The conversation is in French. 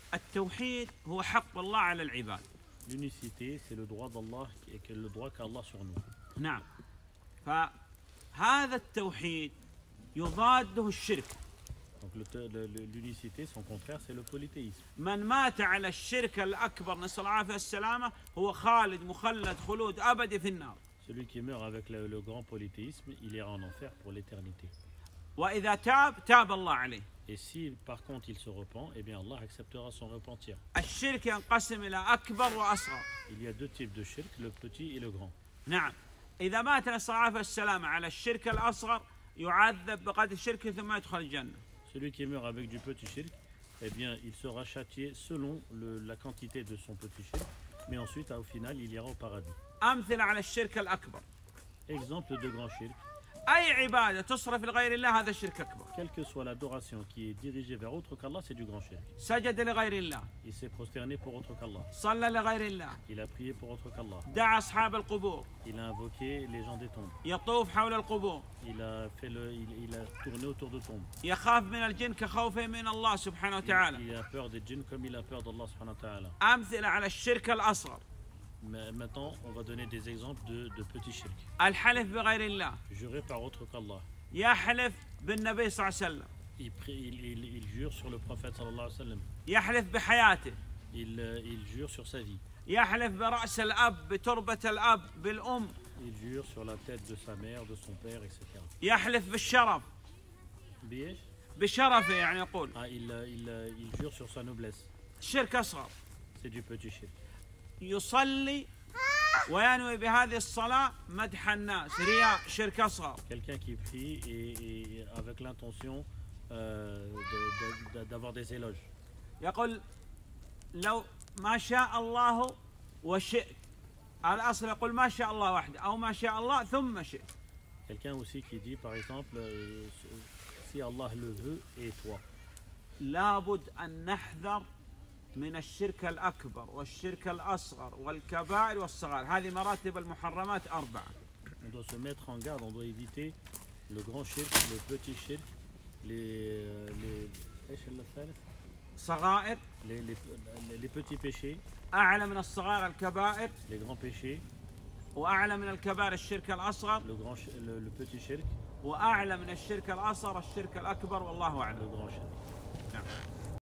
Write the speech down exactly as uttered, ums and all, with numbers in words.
التوحيد هو حق الله على العباد. L'unicité, c'est le droit d'Allah et que le droit qu'Allah sur nous. نعم. فهذا التوحيد يضاده الشرك. Donc le- le- le- l'unicité, son contraire, c'est le polythéisme. من مات على الشرك الأكبر نسأل الله العافية والسلامة هو خالد مخلد خلود أبدي في النار. Celui qui meurt avec le, le grand polythéisme, il ira en enfer pour l'éternité. وإذا تاب تاب الله عليه. Et si par contre il se repent, eh bien Allah acceptera son repentir. الشرك ينقسم إلى أكبر وأصغر. Il y a deux types de shirk, le petit et le grand. نعم. إذا مات نسأل الله العافية والسلامة على الشرك الأصغر يعذب بقدر الشرك ثم يدخل الجنة. Celui qui meurt avec du petit shirk, eh bien il sera châtié selon le- la quantité de son petit shirk, mais ensuite au final il ira au paradis. أمثلة على الشرك الأكبر. Exemple de grand shirk, أي عبادة تصرف لغير الله هذا الشرك أكبر. quelle que soit l'adoration qui est dirigée vers autre qu'Allah, c'est du grand shirk. سجد لغير الله. Il s'est prosterné pour autre qu'Allah. صلى لغير الله. Il a prié pour autre qu'Allah. دعا أصحاب القبور. Il a invoqué les gens des tombes. يطوف حول القبور. Il a fait le, il, il a tourné autour de tombes. يخاف من الجن كخوفه من الله سبحانه وتعالى. Il, il a peur des djinns comme il a peur d'Allah subhanahu wa ta'ala. أمثلة على الشرك الأصغر. Mais maintenant, on va donner des exemples de, de petits shirk. الحلف بغير الله. Jurer par autre qu'Allah. يحلف بالنبي صلى الله عليه وسلم. Il, prie, il, il, il jure sur le prophète sallallahu alayhi wa sallam. يحلف بحياته. Il, euh, il jure sur sa vie. يحلف برأس الأب بتربة الأب بالأم. Il jure sur la tête de sa mère, de son père, et cetera. يحلف بالشرف. بإيش؟ بشرفه يعني يقول. Ah, il, euh, il, euh, il jure sur sa noblesse. شرك أصغر. C'est du petit shirk. يصلي وينوي بهذه الصلاة مدح الناس رياء شرك أصغر. Quelqu'un qui prie et, et avec l'intention euh, de- de- d'avoir des éloges. يقول لو ما شاء الله وشئت. الأصل يقول ما شاء الله وحده أو ما شاء الله ثم شئت. Quelqu'un aussi qui dit par exemple euh, si Allah le veut et toi. لابد أن نحذر من الشرك الأكبر والشرك الأصغر والكبائر والصغائر. هذه مراتب المحرمات أربعة. On doit se mettre en garde, on doit éviter le grand shirk, le petit shirk, les, euh, les, إيش الثالث؟ صغائر les, les, les, les petits péchés, أعلى من الصغائر الكبائر les grands péchés, وأعلى من الكبائر الشرك الأصغر le, grand, sh- le, le petit shirk, وأعلى من الشرك الأصغر الشرك الأكبر والله le أعلم. grand shirk.